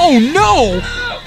Oh no!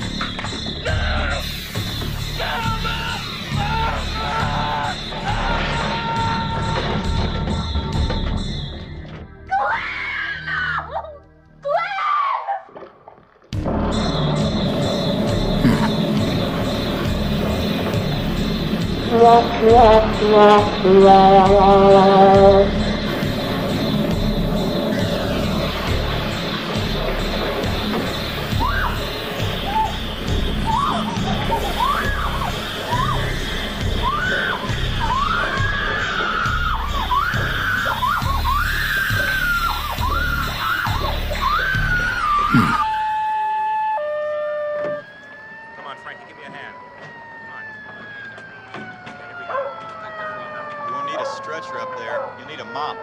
Come on, Frankie, give me a hand. Come on. Here we go. You won't need a stretcher up there. You'll need a mop.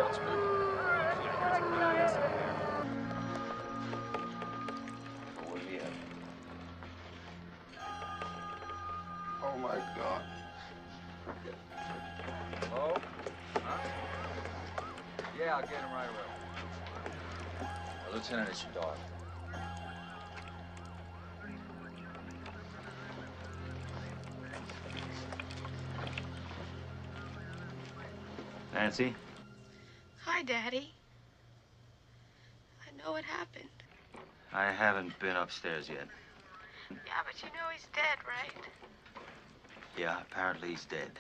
Oh my God. Hello? Huh? Yeah, I'll get him right away. Lieutenant, it's your dog. Nancy? Hi, Daddy. I know what happened. I haven't been upstairs yet. Yeah, but you know he's dead, right? Yeah, apparently he's dead.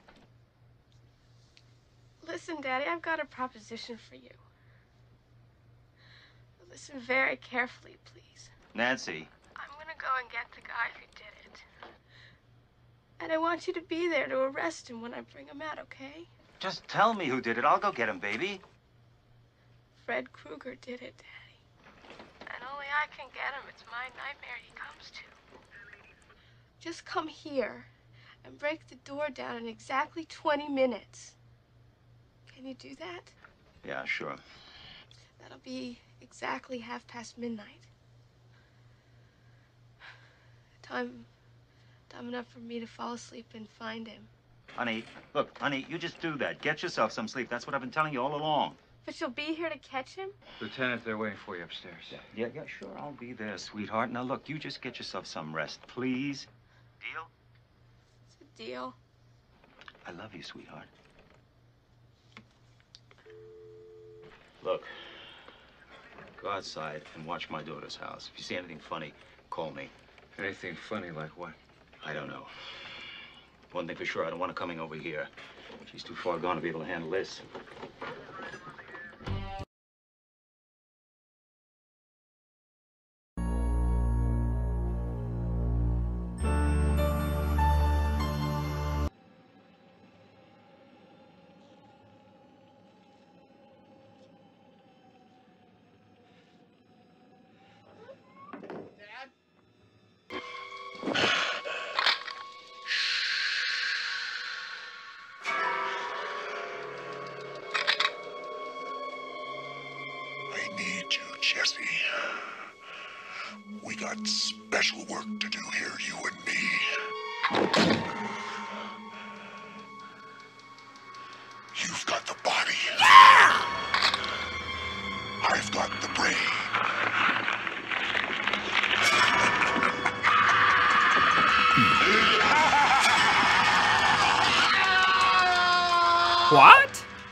Listen, Daddy, I've got a proposition for you. Listen very carefully, please. Nancy? I'm gonna go and get the guy who did it. And I want you to be there to arrest him when I bring him out, okay? Just tell me who did it. I'll go get him, baby. Fred Krueger did it, Daddy. And only I can get him. It's my nightmare he comes to. Just come here and break the door down in exactly 20 minutes. Can you do that? Yeah, sure. That'll be exactly midnight. Time enough for me to fall asleep and find him. Honey, look, honey, you just do that. Get yourself some sleep. That's what I've been telling you all along. But you'll be here to catch him? Lieutenant, they're waiting for you upstairs. Yeah, sure. I'll be there, sweetheart. Now, look, you just get yourself some rest, please. Deal? It's a deal. I love you, sweetheart. Look, go outside and watch my daughter's house. If you see anything funny, call me. Anything funny like what? I don't know. One thing for sure, I don't want her coming over here. She's too far gone to be able to handle this. I need you, Jesse. We got special work to do here, you and me. You've got the body. Yeah! I've got the brain. What?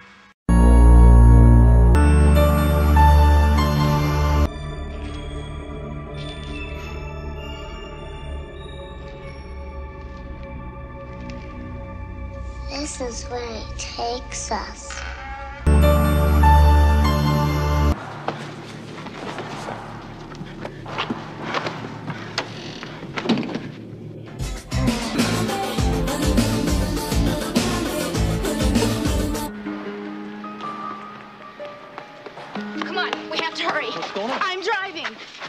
This is where it takes us. Come on, we have to hurry. What's going on? I'm driving.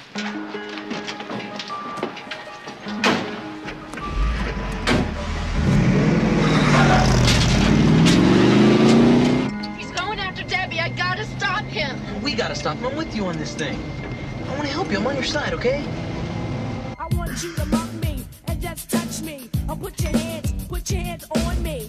He's going after Debbie. I gotta stop him. We gotta stop him. I'm with you on this thing. I want to help you. I'm on your side, okay? I want you to love me and just touch me. Or put your hands on me.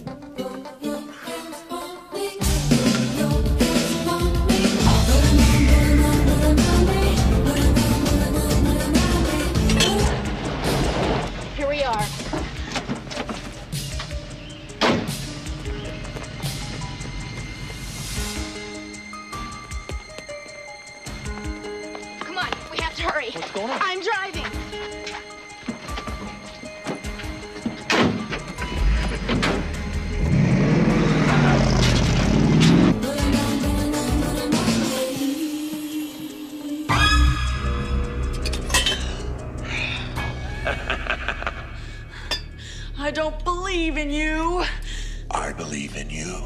What's going on? I'm driving. I don't believe in you. I believe in you.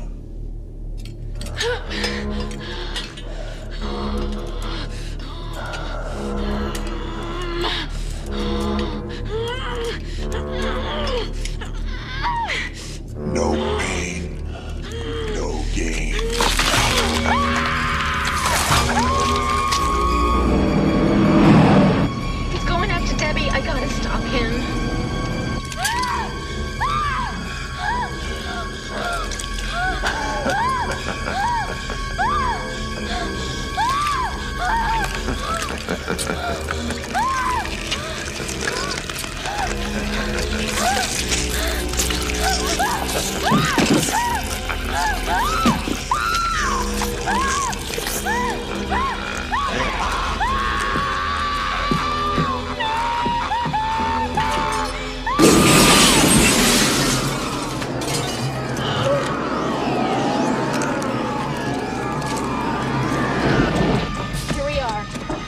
No pain, no gain. He's going after Debbie. I gotta stop him. Here we are.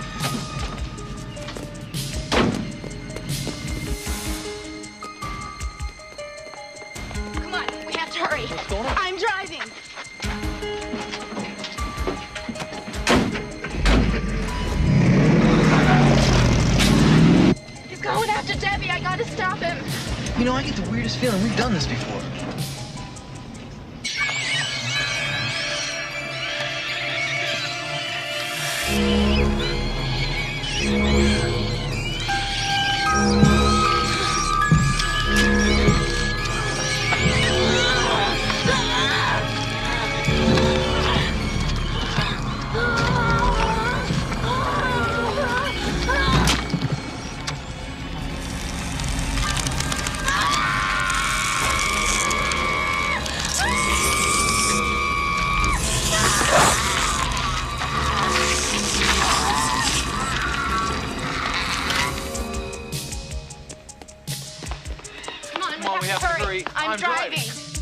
Come on, we have to hurry. What's going on? I'm driving. He's going after Debbie. I gotta stop him. You know, I get the weirdest feeling we've done this before. Come on, we have to hurry. I'm driving.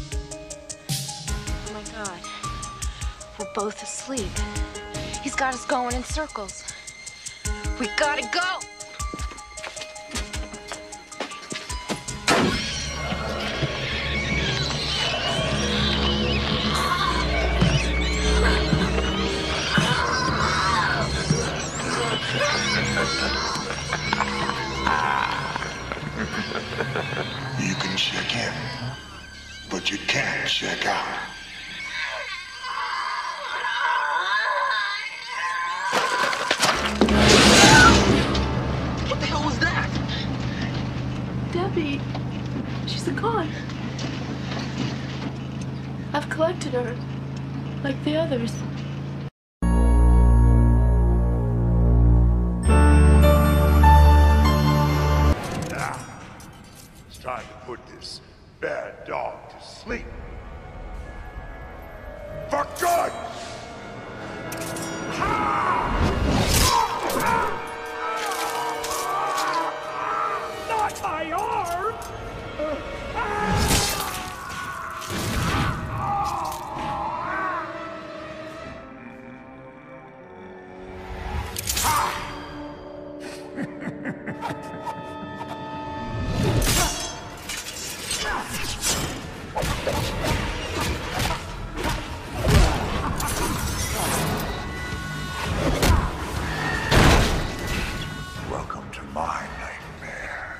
Oh my God. We're both asleep. He's got us going in circles. We gotta go. You can check in, but you can't check out. What the hell was that? Debbie, she's gone. I've collected her, like the others. Now, it's time to put this bad dog to sleep. For good! Not my arm! Welcome to my nightmare.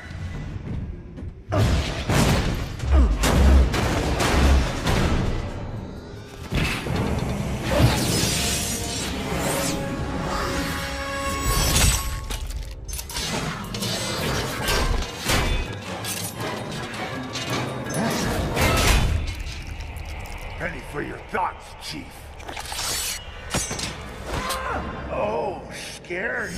Penny for your thoughts, Chief. Oh, scary.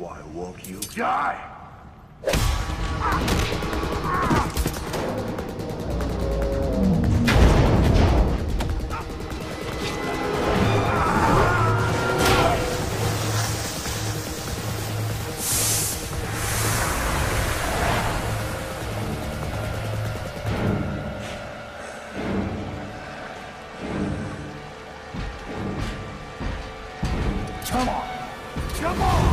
Why won't you die? Come on! Come on!